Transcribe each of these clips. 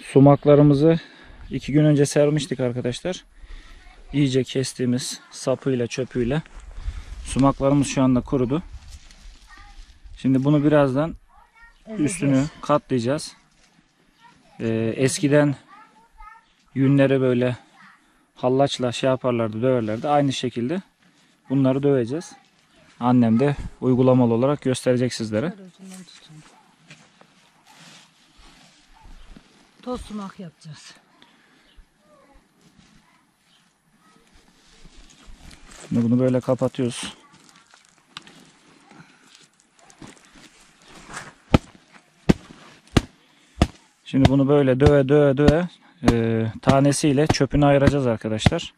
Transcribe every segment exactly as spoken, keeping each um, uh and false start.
Sumaklarımızı iki gün önce sermiştik arkadaşlar. İyice kestiğimiz sapıyla çöpüyle sumaklarımız şu anda kurudu. Şimdi bunu birazdan üstünü katlayacağız. Ee, eskiden yünlere böyle hallaçla şey yaparlardı, döverlerdi. Aynı şekilde bunları döveceğiz. Annem de uygulamalı olarak gösterecek sizlere. Toz sumak yapacağız. Şimdi bunu böyle kapatıyoruz. Şimdi bunu böyle döve döve döve e, tanesiyle çöpünü ayıracağız arkadaşlar.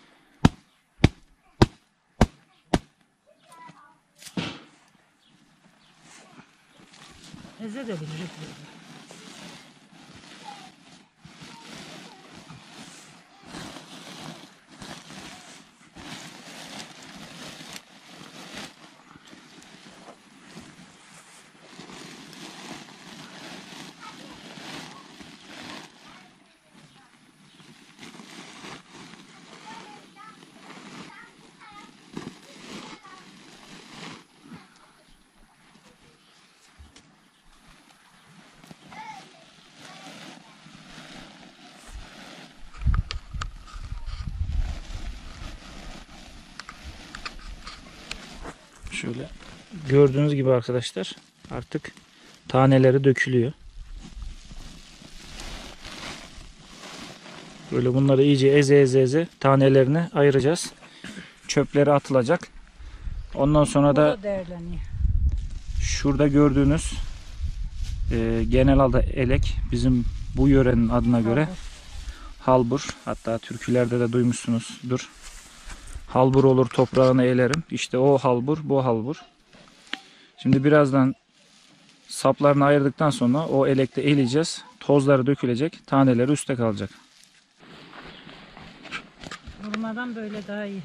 Eze de bilir. Şöyle gördüğünüz gibi arkadaşlar artık taneleri dökülüyor. Böyle bunları iyice eze eze eze tanelerini ayıracağız. Çöpleri atılacak. Ondan sonra da şurada gördüğünüz e, genel adı elek, bizim bu yörenin adına göre halbur. Hatta türkülerde de duymuşsunuzdur. Halbur olur toprağını elerim. İşte o halbur, bu halbur. Şimdi birazdan saplarını ayırdıktan sonra o elekte eleyeceğiz. Tozları dökülecek. Taneleri üstte kalacak. Vurmadan böyle daha iyi.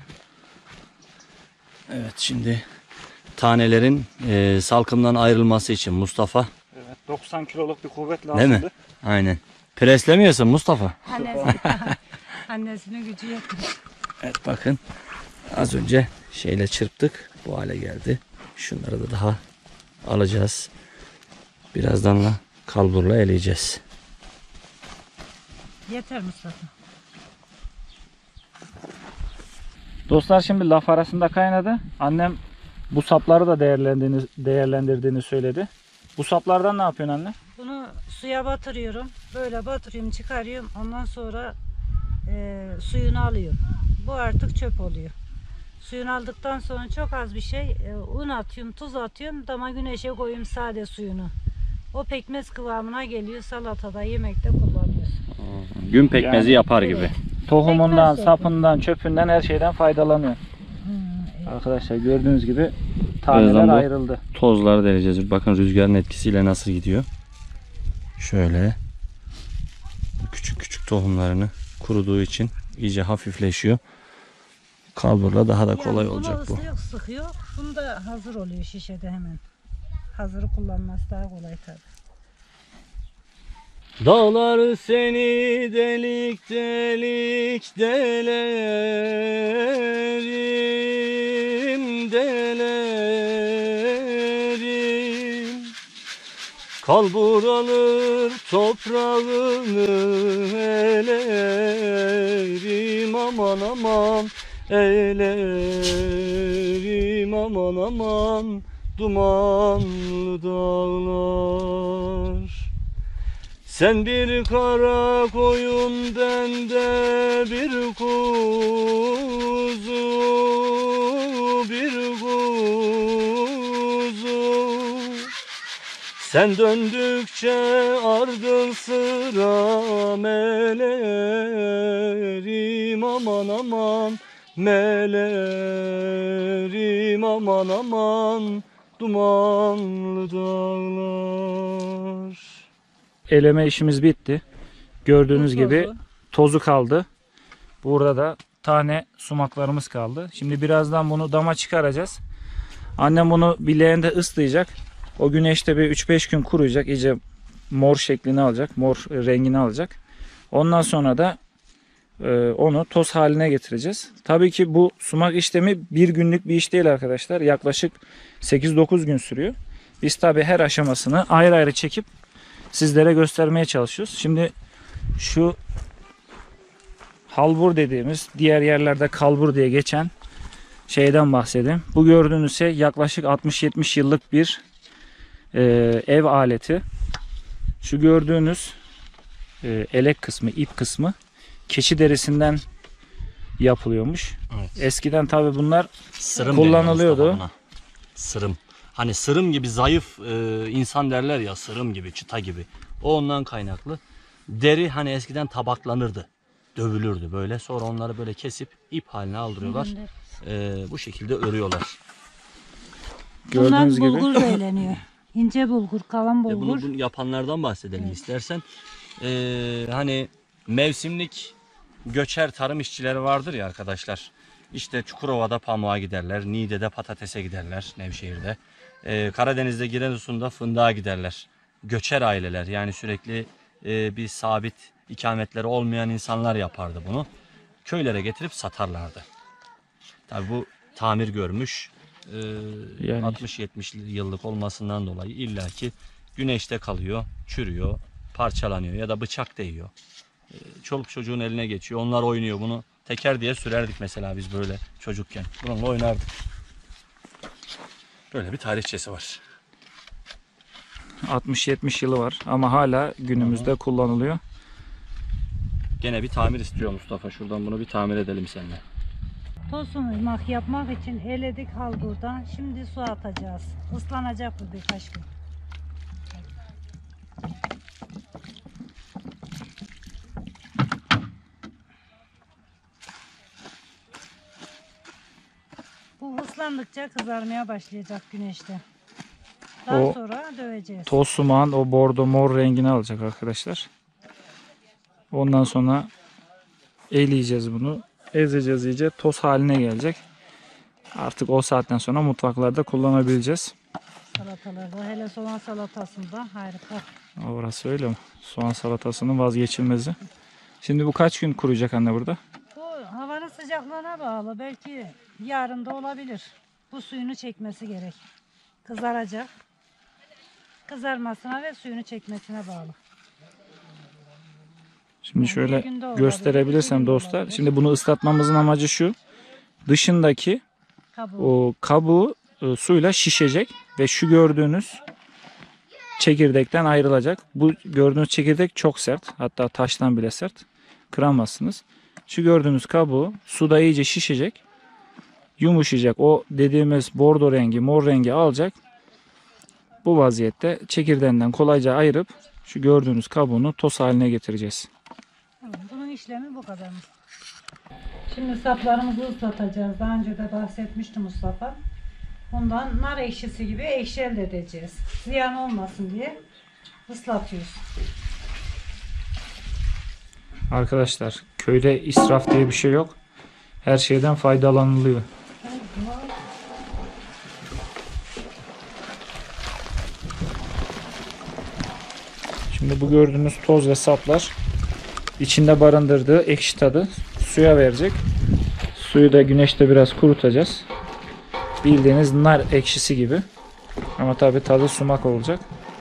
Evet, şimdi tanelerin e, salkımdan ayrılması için Mustafa. Evet, doksan kiloluk bir kuvvet lazımdı. Değil mi? Aynen. Preslemiyorsun Mustafa. Annesi, annesinin gücü yetmiyor. Evet, bakın. Az önce şeyle çırptık. Bu hale geldi. Şunları da daha alacağız. Birazdan da kalburla eleyeceğiz. Yeter Mustafa. Dostlar, şimdi laf arasında kaynadı. Annem bu sapları da değerlendirdiğini, değerlendirdiğini söyledi. Bu saplardan ne yapıyorsun anne? Bunu suya batırıyorum. Böyle batırıyorum, çıkarıyorum. Ondan sonra e, suyunu alıyorum. Bu artık çöp oluyor. Suyunu aldıktan sonra çok az bir şey e, un atıyorum, tuz atıyorum. Dama güneşe koyuyorum sade suyunu. O pekmez kıvamına geliyor. Salatada, yemekte kullanıyoruz. Gün pekmezi Yani, yapar evet. gibi. Tohumundan, Pekmez sapından, çöpünden her şeyden faydalanıyor. Hmm, evet. Arkadaşlar gördüğünüz gibi taneler Birazdan bu ayrıldı. Tozları deleceğiz. Bakın rüzgarın etkisiyle nasıl gidiyor. Şöyle. Küçük küçük tohumlarını kuruduğu için iyice hafifleşiyor. Kalburla daha da kolay yani olacak bu. Sıkıyor, sıkıyor. Bunu da hazır oluyor şişede hemen. Hazırı kullanması daha kolay tabii. Dağlar seni delik delik delerim, delerim. Kalbur alır toprağını elerim, aman aman elerim, aman aman dumanlı dağlar. Sen bir kara koyun, bende bir kuzu, bir kuzu. Sen döndükçe ardın sıra melerim, aman aman melerim, aman aman dumanlı dağlar. Eleme işimiz bitti. Gördüğünüz Tozu. gibi tozu kaldı. Burada da tane sumaklarımız kaldı. Şimdi birazdan bunu dama çıkaracağız. Annem bunu bileğinde ıslayacak. O güneşte bir üç beş gün kuruyacak. İyice mor şeklini alacak. Mor rengini alacak. Ondan sonra da e, onu toz haline getireceğiz. Tabii ki bu sumak işlemi bir günlük bir iş değil arkadaşlar. Yaklaşık sekiz dokuz gün sürüyor. Biz tabii her aşamasını ayrı ayrı çekip sizlere göstermeye çalışıyoruz. Şimdi şu halbur dediğimiz, diğer yerlerde kalbur diye geçen şeyden bahsedeyim. Bu gördüğünüz şey yaklaşık altmış yetmiş yıllık bir e, ev aleti. Şu gördüğünüz e, elek kısmı, ip kısmı keçi derisinden yapılıyormuş. Evet. Eskiden tabi bunlar Sırım kullanılıyordu. deniyor Mustafa buna. Sırım. Hani sırım gibi zayıf e, insan derler ya, sırım gibi, çıta gibi. O ondan kaynaklı. Deri hani eskiden tabaklanırdı. Dövülürdü böyle. Sonra onları böyle kesip ip haline aldırıyorlar. E, bu şekilde örüyorlar. Gördüğünüz Bunlar gibi. bulgur da eğleniyor. İnce bulgur, kalın E bulgur. bunu, bunu yapanlardan bahsedelim Evet. istersen. E, hani mevsimlik göçer tarım işçileri vardır ya arkadaşlar. İşte Çukurova'da pamuğa giderler. Niğde'de patatese giderler. Nevşehir'de. Ee, Karadeniz'de Giresun'da fındığa giderler. Göçer aileler, yani sürekli e, bir sabit ikametleri olmayan insanlar yapardı bunu. Köylere getirip satarlardı. Tabi bu tamir görmüş. e, Yani- altmış yetmiş yıllık olmasından dolayı illaki güneşte kalıyor, çürüyor, parçalanıyor ya da bıçak değiyor. E, çoluk çocuğun eline geçiyor. Onlar oynuyor bunu. Teker diye sürerdik mesela biz böyle çocukken. Bununla oynardık. Böyle bir tarihçesi var. altmış yetmiş yılı var ama hala günümüzde kullanılıyor. Gene bir tamir istiyor Mustafa. Şuradan bunu bir tamir edelim seninle. Toz sumak yapmak için eledik halburdan. Şimdi su atacağız. Islanacak bu birkaç gün. Bu ıslandıkça kızarmaya başlayacak güneşte. Daha O sonra döveceğiz. Toz sumağın o bordo mor rengini alacak arkadaşlar. Ondan sonra eleyeceğiz bunu. Ezeceğiz iyice. Toz haline gelecek. Artık o saatten sonra mutfaklarda kullanabileceğiz. Salatalarda, hele soğan salatasında harika. Orası öyle mi? Soğan salatasının vazgeçilmezi. Şimdi bu kaç gün kuruyacak anne burada? Bu havanın sıcaklığına bağlı. Belki yarın da olabilir. Bu suyunu çekmesi gerek. Kızaracak. Kızarmasına ve suyunu çekmesine bağlı. Şimdi Yani şöyle bir günde olabilir, gösterebilirsem iki günde dostlar. olabilir. Şimdi bunu ıslatmamızın amacı şu. Dışındaki Kabuğu. o kabuğu e, suyla şişecek ve şu gördüğünüz çekirdekten ayrılacak. Bu gördüğünüz çekirdek çok sert. Hatta taştan bile sert. Kıramazsınız. Şu gördüğünüz kabuğu suda iyice şişecek. Yumuşayacak. O dediğimiz bordo rengi, mor rengi alacak. Bu vaziyette çekirdeğinden kolayca ayırıp şu gördüğünüz kabuğunu toz haline getireceğiz. Tamam, bunun işlemi bu kadar. Şimdi saplarımızı ıslatacağız. Daha önce de bahsetmişti Mustafa. Bundan nar ekşisi gibi ekşi elde edeceğiz. Ziyan olmasın diye ıslatıyoruz. Arkadaşlar köyde israf diye bir şey yok. Her şeyden faydalanılıyor. Şimdi bu gördüğünüz toz ve saplar içinde barındırdığı ekşi tadı suya verecek. Suyu da güneşte biraz kurutacağız. Bildiğiniz nar ekşisi gibi. Ama tabi tadı sumak olacak.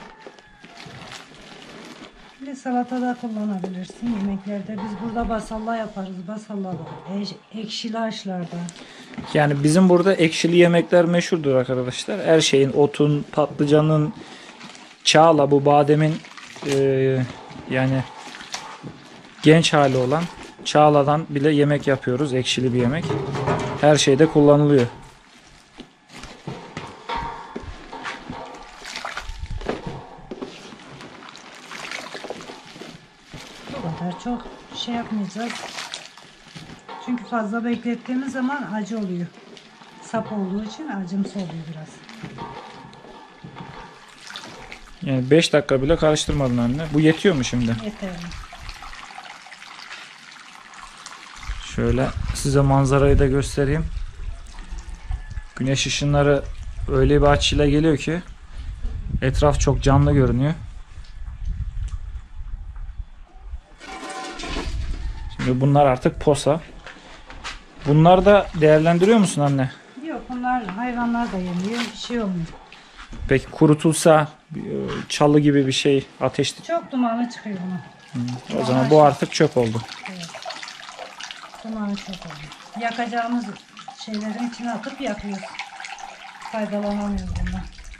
Bir salatada kullanabilirsin yemeklerde. Biz burada basalla yaparız. Basallalı. Ekşili haşlarda. Yani bizim burada ekşili yemekler meşhurdur arkadaşlar. Her şeyin, otun, patlıcanın, çağla, bu bademin e, yani genç hali olan çağladan bile yemek yapıyoruz. Ekşili bir yemek. Her şeyde kullanılıyor. Bu kadar çok şey yapmayacağız. Çünkü fazla beklettiğimiz zaman acı oluyor. Sap olduğu için acımsı oluyor biraz. Yani beş dakika bile karıştırmadın anne. Bu yetiyor mu şimdi? Yeterli. Şöyle size manzarayı da göstereyim. Güneş ışınları öyle bir açıyla geliyor ki etraf çok canlı görünüyor. Şimdi bunlar artık posa. Bunlar da değerlendiriyor musun anne? Yok, bunlar hayvanlar da yemiyor. Bir şey olmuyor. Peki kurutulsa e, çalı gibi bir şey ateşli. Çok dumanı çıkıyor bunun. O zaman bu artık çöp oldu. Evet. Dumanı çok oluyor. Yakacağımız şeylerin içine atıp yakıyoruz. Faydalanamıyoruz bundan.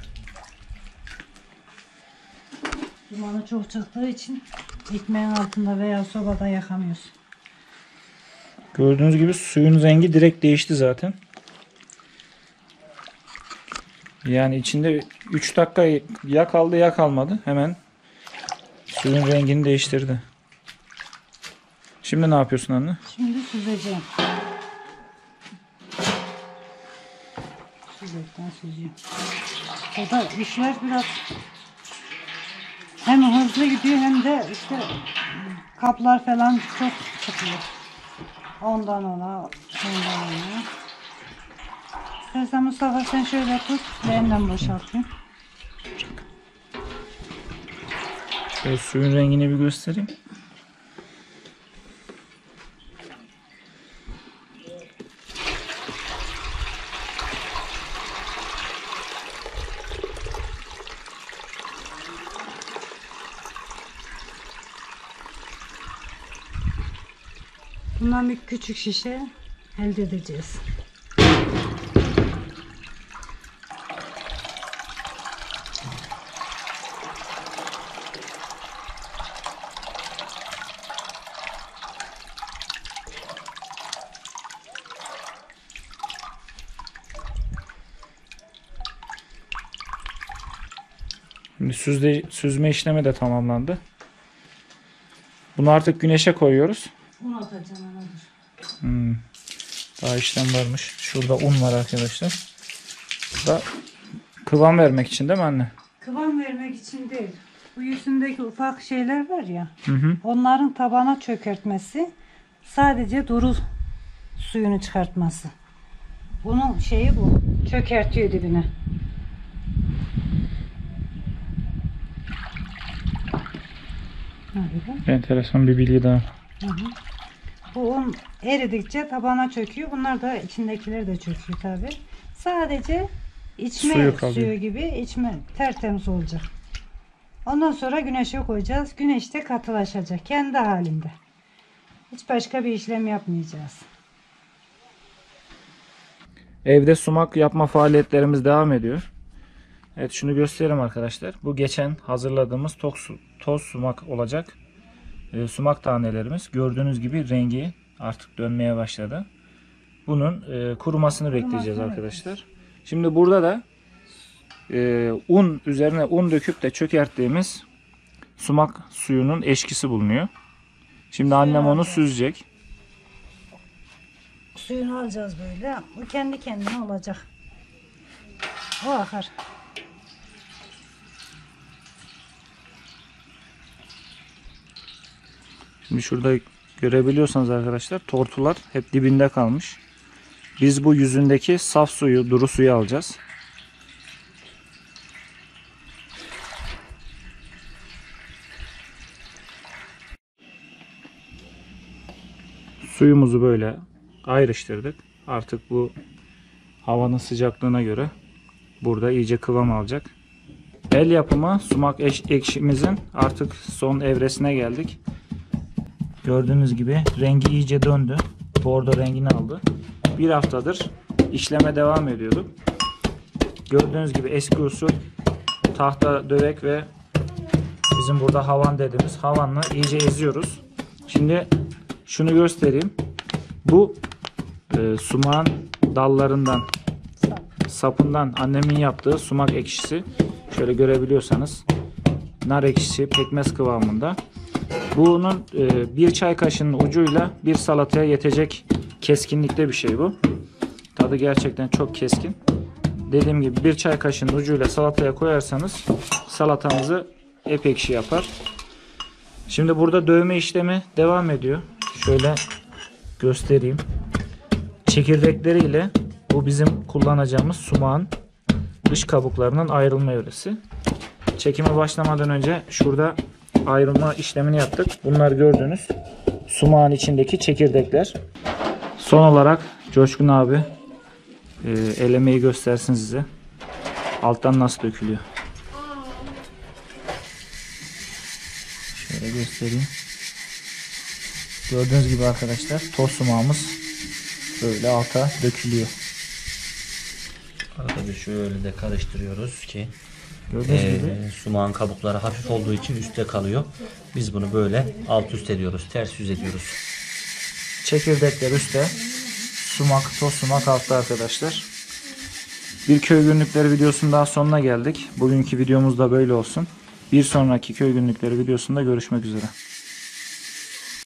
Dumanı çok çıktığı için ekmeğin altında veya sobada yakamıyoruz. Gördüğünüz gibi suyun rengi direkt değişti zaten. Yani içinde üç dakika ya kaldı ya kalmadı. Hemen suyun rengini değiştirdi. Şimdi ne yapıyorsun anne? Şimdi süzeceğim. Süzekten süzüyorum. O da işler biraz hem hızlı gidiyor hem de işte kaplar falan çok çıkıyor. Ondan ona, ondan ona. İstersen Mustafa sen şöyle tut, leğenden boşaltayım. Şöyle suyun rengini bir göstereyim. Bundan bir küçük şişe elde edeceğiz. Şimdi süzde, süzme işlemi de tamamlandı. Bunu artık güneşe koyuyoruz. Un atacağım anadır. Hmm. Daha işlem varmış. Şurada un var arkadaşlar. Bu da kıvam vermek için değil mi anne? Kıvam vermek için değil. Bu yüzündeki ufak şeyler var ya. Hı hı. Onların tabana çökertmesi, sadece duru suyunu çıkartması. Bunun şeyi bu. Çökertiyor dibine. Böyle. Enteresan bir bilgi daha. Hı hı. Bu un eridikçe tabana çöküyor. Bunlar da içindekiler de çöküyor tabi. Sadece içme Suyu suyu, kalıyor. gibi içme tertemiz olacak. Ondan sonra güneşe koyacağız. Güneşte katılaşacak kendi halinde. Hiç başka bir işlem yapmayacağız. Evde sumak yapma faaliyetlerimiz devam ediyor. Evet, şunu göstereyim arkadaşlar. Bu geçen hazırladığımız toz, toz sumak olacak. E, sumak tanelerimiz. Gördüğünüz gibi rengi artık dönmeye başladı. Bunun e, kurumasını bekleyeceğiz arkadaşlar. Şimdi burada da e, un üzerine un döküp de çökerttiğimiz sumak suyunun eşkisi bulunuyor. Şimdi annem onu süzecek. Suyunu alacağız böyle. Bu kendi kendine olacak. O akar. Şimdi şurada görebiliyorsanız arkadaşlar tortular hep dibinde kalmış. Biz bu yüzündeki saf suyu, duru suyu alacağız. Suyumuzu böyle ayrıştırdık. Artık bu havanın sıcaklığına göre burada iyice kıvam alacak. El yapımı sumak ekşimizin artık son evresine geldik. Gördüğünüz gibi rengi iyice döndü. Bordo rengini aldı. Bir haftadır işleme devam ediyorduk. Gördüğünüz gibi eski usul tahta dövek ve bizim burada havan dediğimiz havanla iyice eziyoruz. Şimdi şunu göstereyim. Bu e, sumağın dallarından, sapından annemin yaptığı sumak ekşisi. Şöyle görebiliyorsanız nar ekşisi pekmez kıvamında. Bunun e, bir çay kaşığının ucuyla bir salataya yetecek keskinlikte bir şey bu. Tadı gerçekten çok keskin. Dediğim gibi bir çay kaşığının ucuyla salataya koyarsanız salatanızı ep ekşi yapar. Şimdi burada dövme işlemi devam ediyor. Şöyle göstereyim. Çekirdekleriyle bu bizim kullanacağımız sumağın dış kabuklarının ayrılma evresi. Çekime başlamadan önce şurada ayrılma işlemini yaptık. Bunlar gördüğünüz sumağın içindeki çekirdekler. Son olarak Coşkun abi e, elemeyi göstersin size. Alttan nasıl dökülüyor. Şöyle göstereyim. Gördüğünüz gibi arkadaşlar toz sumağımız böyle alta dökülüyor. Arkadaşlar şöyle de karıştırıyoruz ki Gördüğünüz e, gibi. sumağın kabukları hafif olduğu için üstte kalıyor. Biz bunu böyle alt üst ediyoruz. Ters yüz ediyoruz. Çekirdekler üstte. Sumak, toz sumak altta arkadaşlar. Bir köy günlükleri videosunun daha sonuna geldik. Bugünkü videomuz da böyle olsun. Bir sonraki köy günlükleri videosunda görüşmek üzere.